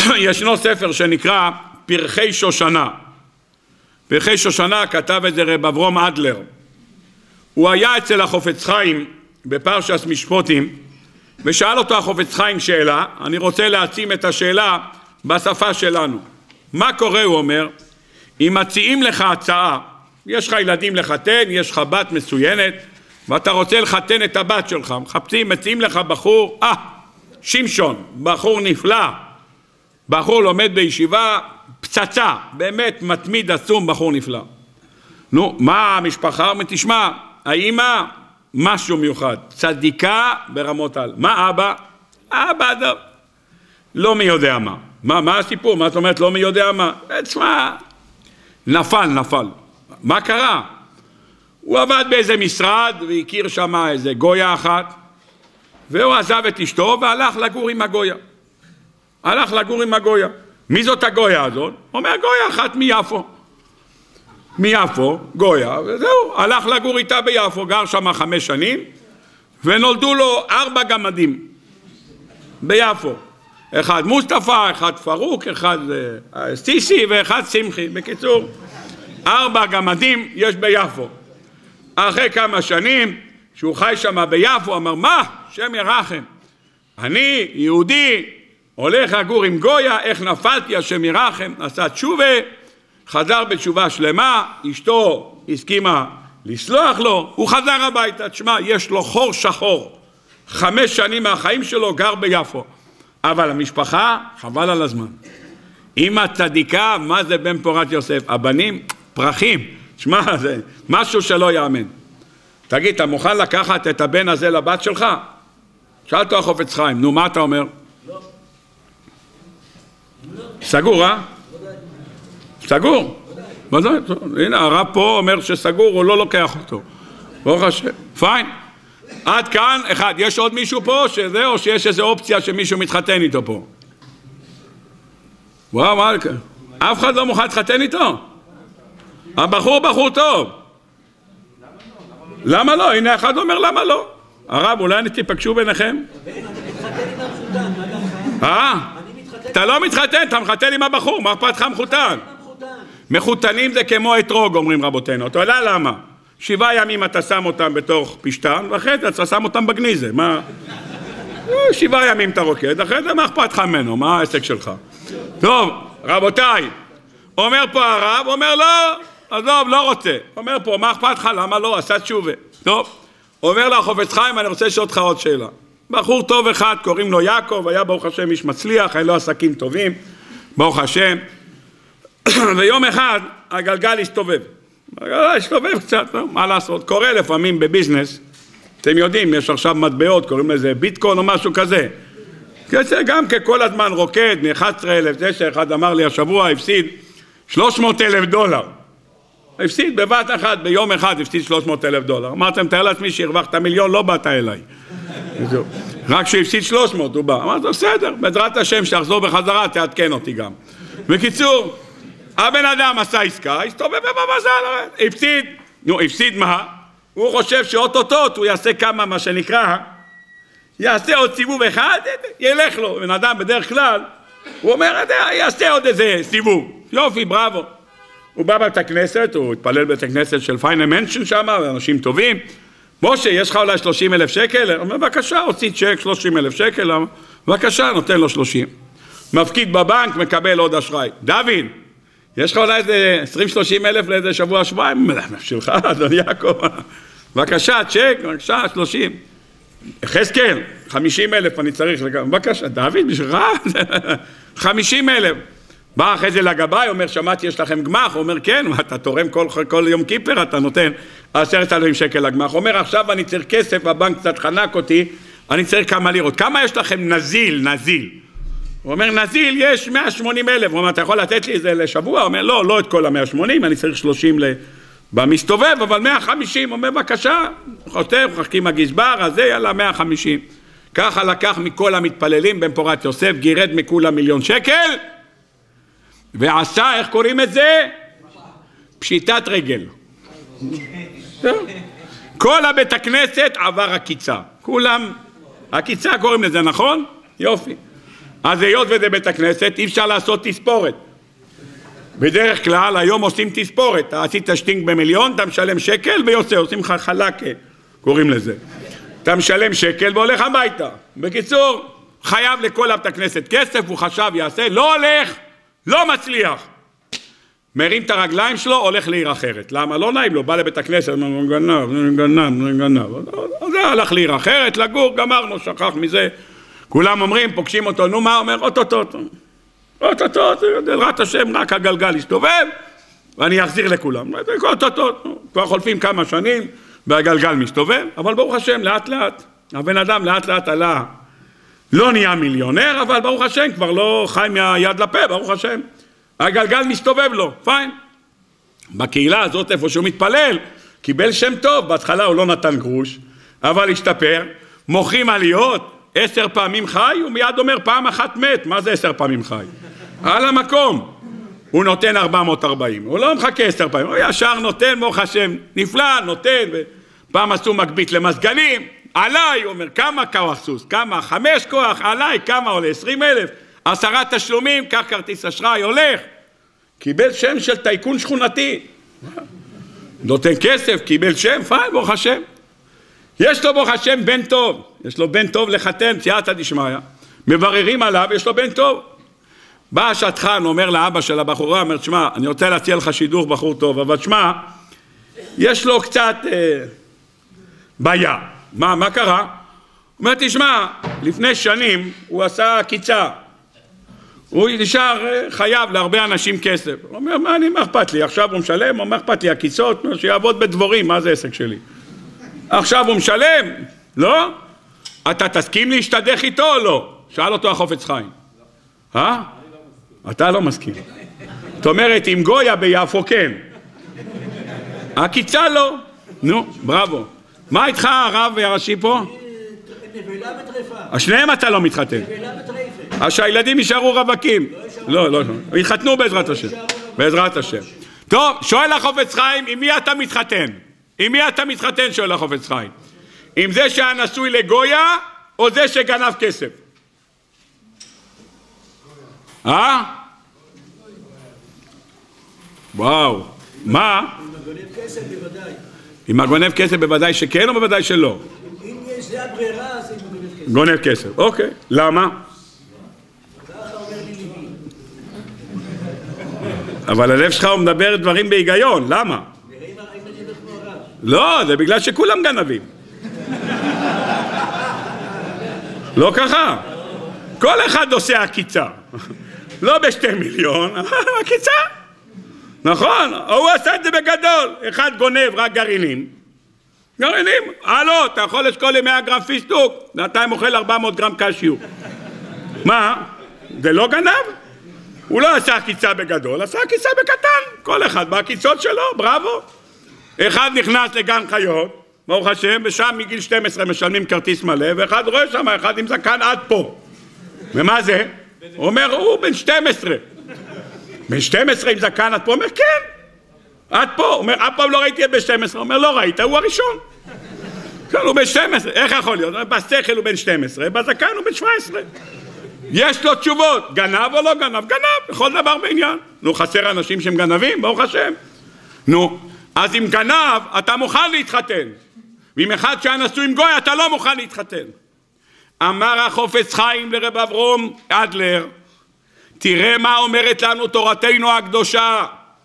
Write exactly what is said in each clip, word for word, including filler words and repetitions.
ישנו ספר שנקרא פרחי שושנה. פרחי שושנה כתב את זה רב אברום אדלר. הוא היה אצל החופץ חיים בפרשת משפטים, ושאל אותו החופץ חיים שאלה, אני רוצה להעצים את השאלה בשפה שלנו. מה קורה, הוא אומר, אם מציעים לך הצעה, יש לך ילדים לחתן, יש לך בת מצוינת, ואתה רוצה לחתן את הבת שלך, מחפשים, מציעים לך בחור, אה, שמשון, בחור נפלא, בחור לומד בישיבה, פצצה, באמת מתמיד עצום, בחור נפלא. נו, מה המשפחה? תשמע, האמא, משהו מיוחד, צדיקה ברמות על. מה אבא? אבא, לא, לא מי יודע מה. מה, מה הסיפור? מה זאת אומרת לא מי יודע מה? תשמע, נפל, נפל. מה קרה? הוא עבד באיזה משרד והכיר שם איזה גויה אחת, והוא עזב את אשתו והלך לגור עם הגויה. הלך לגור עם הגויה. מי זאת הגויה הזאת? אומר גויה אחת מיפו. מיפו, גויה, וזהו, הלך לגור איתה ביפו, גר שם חמש שנים, ונולדו לו ארבע גמדים ביפו. אחד מוסטפא, אחד פרוק, אחד סיסי ואחד שמחי. בקיצור, ארבע גמדים יש ביפו. אחרי כמה שנים, שהוא חי שם ביפו, אמר, מה? שם ירחם. אני, יהודי, הולך לגור עם גויה, איך נפלתי, השם ירחם, עשה תשובה, חזר בתשובה שלמה, אשתו הסכימה לסלוח לו, הוא חזר הביתה. תשמע, יש לו חור שחור, חמש שנים מהחיים שלו גר ביפו, אבל המשפחה חבל על הזמן. אמא צדיקה, מה זה בן פורת יוסף? הבנים פרחים. תשמע, זה משהו שלא יאמן. תגיד, אתה מוכן לקחת את הבן הזה לבת שלך? שאלתו החופץ חיים, נו מה אתה אומר? לא. סגור, אה? סגור. מה זה? הנה, הרב פה אומר שסגור, הוא לא לוקח אותו. ברוך השם. פיין. עד כאן, אחד, יש עוד מישהו פה שזה, או שיש איזו אופציה שמישהו מתחתן איתו פה? וואו, מה? אף אחד לא מוכן להתחתן איתו? הבחור בחור טוב. למה לא? הנה אחד אומר למה לא. הרב, אולי אני תיפגשו ביניכם? אה? אתה לא מתחתן, אתה מחתן עם הבחור, מה אכפת לך מחותן? מחותנים זה כמו אתרוג, אומרים רבותינו. אתה יודע למה? שבעה ימים אתה שם אותם בתוך פשטן, ואחרי זה אתה שם אותם בגניזה. מה? שבעה ימים אתה רוקד, אחרי זה מה אכפת לך ממנו? מה העסק שלך? טוב, רבותיי, אומר פה הרב, אומר לא, עזוב, לא רוצה. אומר פה, מה אכפת לך? למה לא? עשה תשובה. טוב, אומר לה חופץ חיים, אני רוצה לשאול אותך עוד שאלה. בחור טוב אחד, קוראים לו יעקב, היה ברוך השם איש מצליח, היה לו עסקים טובים, ברוך השם. ויום אחד הגלגל הסתובב. הגלגל הסתובב קצת, לא? מה לעשות? קורה לפעמים בביזנס, אתם יודעים, יש עכשיו מטבעות, קוראים לזה ביטקוין או משהו כזה. זה גם ככל הזמן רוקד, מ-אחד עשר אלף, זה שאחד אמר לי השבוע, הפסיד שלוש מאות אלף דולר. הפסיד בבת אחת, ביום אחד הפסיד שלוש מאות אלף דולר. אמרתם, תאר לעצמי שהרווחת מיליון, לא באת אליי. רק שהפסיד שלוש מאות, הוא בא. אמרתי, בסדר, בעזרת השם שתחזור בחזרה, תעדכן אותי גם. בקיצור, הבן אדם עשה עסקה, הסתובב במזל, הפסיד. נו, הפסיד מה? הוא חושב שאוטוטוט הוא יעשה כמה, מה שנקרא, יעשה עוד סיבוב אחד, ילך לו. בן אדם בדרך כלל, הוא אומר, יעשה עוד איזה סיבוב. יופי, בראבו. הוא בא בית הכנסת, הוא התפלל בית הכנסת של פיינה מנשן שם, אנשים טובים. משה, יש לך אולי שלושים אלף שקל? הוא אומר, בבקשה, הוציא צ'ק שלושים אלף שקל, בבקשה, נותן לו שלושים. מפקיד בבנק, מקבל עוד אשראי. דוד, יש לך אולי איזה עשרים שלושים אלף לאיזה שבוע שבועיים? שלך, אדון יעקב. בבקשה, צ'ק, בבקשה, שלושים. חזקאל, חמישים אלף אני צריך לגמרי. בבקשה, דוד, בשבילך? חמישים אלף. בא אחרי זה לגבאי, אומר, שמעתי, יש לכם גמח? הוא אומר, כן, אתה תורם כל, כל יום כיפר, אתה נותן עשרת אלפים שקל לגמח. הוא אומר, עכשיו אני צריך כסף, הבנק קצת חנק אותי, אני צריך כמה לירות. כמה יש לכם נזיל, נזיל? הוא אומר, נזיל יש מאה ושמונים אלף. הוא אומר, אתה יכול לתת לי את זה לשבוע? הוא אומר, לא, לא את כל ה-מאה ושמונים, אני צריך שלושים ל... במסתובב, אבל מאה וחמישים. הוא אומר, בבקשה, חוטף, חכים הגזבר, הזה, יאללה, מאה וחמישים. ככה לקח מכל המתפללים בן פורת יוסף, גירד מכולה מיליון שקל, ועשה, איך קוראים את זה? פשיטת רגל. כל הבית הכנסת עבר הקיצה. כולם, הקיצה קוראים לזה, נכון? יופי. אז היות וזה בית הכנסת, אי אפשר לעשות תספורת. בדרך כלל, היום עושים תספורת. אתה עשית שטינק במיליון, אתה משלם שקל ויוצא, עושים לך חלק, קוראים לזה. אתה משלם שקל והולך הביתה. בקיצור, חייב לכל בית הכנסת כסף, הוא חשב יעשה, לא הולך, לא מצליח. מרים את הרגליים שלו, הולך לעיר אחרת. למה? לא נעים לו, בא לבית הכנסת, גנב, גנב, גנב. אז זה הלך לעיר אחרת, לגור, גמרנו, שכח מזה. כולם אומרים, פוגשים אותו, נו מה? אומר, אוטוטוט. אוטוטוט, בעזרת השם, רק הגלגל יסתובב, ואני אחזיר לכולם. אוטוטוט, כבר חולפים כמה שנים, והגלגל מסתובב, אבל ברוך השם, לאט לאט. הבן אדם לאט לאט עלה. לא נהיה מיליונר, אבל ברוך השם, כבר לא חי מהיד לפה, ברוך השם. הגלגל מסתובב לו, פיין. בקהילה הזאת, איפה שהוא מתפלל, קיבל שם טוב, בהתחלה הוא לא נתן גרוש, אבל השתפר, מוכרים עליות, עשר פעמים חי, הוא מיד אומר פעם אחת מת, מה זה עשר פעמים חי? על המקום, הוא נותן ארבע מאות וארבעים, הוא לא מחכה עשר פעמים, הוא ישר נותן, ברוך השם, נפלא, נותן, ופעם עשו מקבית למסגנים, עליי, הוא אומר, כמה כוח סוס, כמה, חמש כוח, עליי, כמה עולה, עשרים אלף, עשרה תשלומים, כך כרטיס אשראי, הולך, קיבל שם של טייקון שכונתי, נותן כסף, קיבל שם, פיין, ברוך השם, יש לו ברוך השם בן טוב, יש לו בן טוב לחתן, סייעתא דשמיא, מבררים עליו, יש לו בן טוב, בא השטחן, אומר לאבא של הבחורה, אומר, תשמע, אני רוצה להציע לך שידוך בחור טוב, אבל תשמע, יש לו קצת אה, בעיה, מה, מה קרה? הוא אומר, תשמע, לפני שנים הוא עשה קיצה, הוא נשאר חייב להרבה אנשים כסף. הוא אומר, מה, אני, מה אכפת לי? עכשיו הוא משלם, הוא אומר, אכפת לי, הקיצות, שיעבוד בדבורים, מה זה עסק שלי? עכשיו הוא משלם, לא? אתה תסכים להשתדך איתו או לא? שאל אותו החופץ חיים. אה? אתה לא מסכים. זאת אומרת, עם גויה ביפו כן. הקיצה לא. נו, בראבו. מה איתך הרב הראשי פה? נבלה וטרפה. השניהם אתה לא מתחתן. נבלה וטרפה. אז שהילדים יישארו רווקים. לא, לא, לא. יתחתנו בעזרת השם. בעזרת השם. טוב, שואל החופץ חיים, עם מי אתה מתחתן? עם מי אתה מתחתן, שואל החופץ חיים? עם זה שהנשוי לגויה, או זה שגנב כסף? אה? וואו. מה? עם הגונב כסף בוודאי. עם הגונב כסף בוודאי שכן או בוודאי שלא? אם יש זה הברירה, אז עם הגונב כסף. גונב כסף, אוקיי. למה? ככה אומר לי ליבי. אבל הלב שלך הוא מדבר דברים בהיגיון, למה? נראה אם אני מדבר כמו הרב. לא, זה בגלל שכולם גנבים. לא ככה. כל אחד עושה עקיצה. לא בשתי מיליון, עקיצה. נכון, הוא עשה את זה בגדול. אחד גונב רק גרעינים. גרעינים, הלו, אתה יכול לשקול לי מאה גרם פיסטוק, נתיים אוכל ארבע מאות גרם קשיו. מה? זה לא גנב? הוא לא עשה עקיצה בגדול, עשה עקיצה בקטן. כל אחד בעקיצות שלו, בראבו. אחד נכנס לגן חיות, ברוך השם, ושם מגיל שתים עשרה משלמים כרטיס מלא, ואחד רואה שם, אחד עם זקן עד פה. ומה זה? הוא אומר, הוא בן שתים עשרה. בן שתים עשרה עם זקן עד פה? הוא אומר, כן. עד פה. הוא אומר, אף פעם לא ראיתי את בן שתים עשרה. הוא אומר, לא ראית, הוא הראשון. כן, הוא בן שתים עשרה. איך יכול להיות? בשכל הוא בן שתים עשרה, בזקן הוא בן שבע עשרה. יש לו תשובות. גנב או לא גנב? גנב, בכל דבר בעניין. נו, חסר אנשים שהם גנבים, ברוך השם. נו, אז אם גנב, אתה מוכן להתחתן. ואם אחד שהיה נשוי עם גוי, אתה לא מוכן להתחתן. אמר החופץ חיים לרב אברום אדלר, תראה מה אומרת לנו תורתנו הקדושה.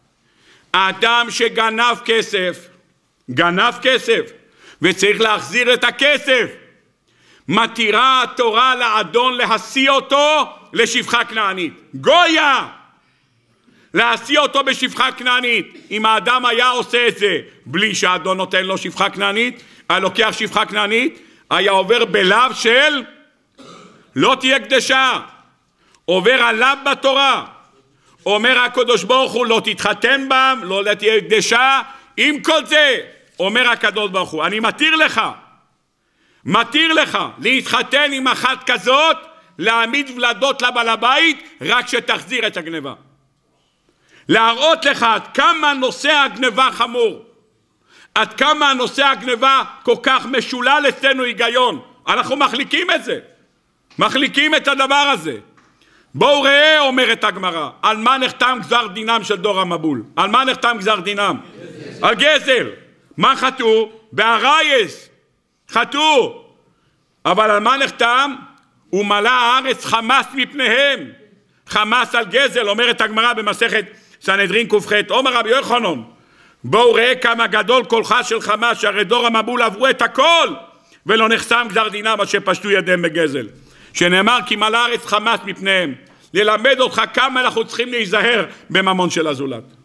האדם שגנב כסף, גנב כסף, וצריך להחזיר את הכסף, מתירה התורה לאדון להשיא אותו לשפחה כנענית. גויה! להשיא אותו בשפחה כנענית. אם האדם היה עושה את זה בלי שהאדון נותן לו שפחה כנענית, היה לוקח שפחה כנענית, היה עובר בלאו של לא תהיה קדשה, עובר עליו בתורה. אומר הקדוש ברוך הוא לא תתחתן בם, לא תהיה קדשה. עם כל זה אומר הקדוש ברוך הוא, אני מתיר לך, מתיר לך להתחתן עם אחת כזאת, להעמיד ולדות לבעל הבית, רק שתחזיר את הגניבה. להראות לך עד כמה נושא הגניבה חמור, עד כמה נושא הגניבה כל כך משולל אצלנו היגיון. אנחנו מחליקים את זה, מחליקים את הדבר הזה. בואו ראה, אומרת הגמרא, על מה נחתם גזר דינם של דור המבול? על מה נחתם גזר דינם? גזל. על גזל. מה חטאו? בארייס. חטאו. אבל על מה נחתם? ומלא הארץ חמס מפניהם. חמס על גזל, אומרת הגמרא במסכת סנהדרין ק"ח. אומר רבי יוחנן, בואו ראה כמה גדול קולך של חמס, שהרי דור המבול עברו את הכל, ולא נחסם גזר דינם אשר פשטו ידיהם בגזל. שנאמר כי מלא הארץ חמס מפניהם. ללמד אותך כמה אנחנו צריכים להיזהר בממון של הזולת.